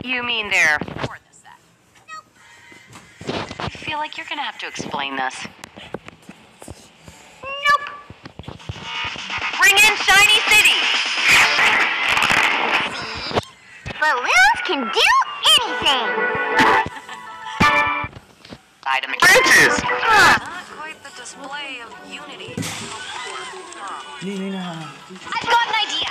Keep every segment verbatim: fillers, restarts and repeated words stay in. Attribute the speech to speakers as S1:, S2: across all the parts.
S1: You mean they're for the set? Nope. I feel like you're gonna have to explain this. Nope. Bring in Shiny City!
S2: See? Balloons can do anything!
S1: Item
S3: Branches!
S1: Not quite the display of unity.
S2: I've got an idea!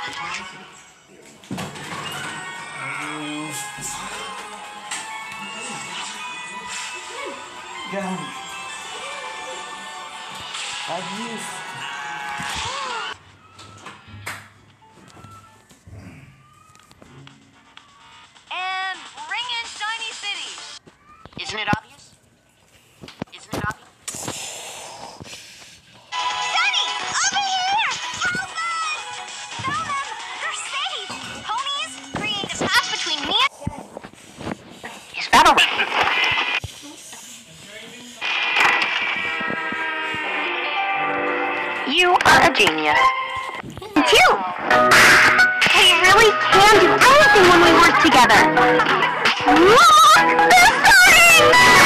S4: Gan. Bagus.
S1: And bring in Shiny City!
S3: Isn't it obvious? Isn't it obvious?
S2: Sunny! Over here! Help us! Found them! They're safe! Ponies, create a path between me and...
S3: He's battle.
S1: You are a genius.
S2: Two! We really can do anything when we work together! Look! They're starting!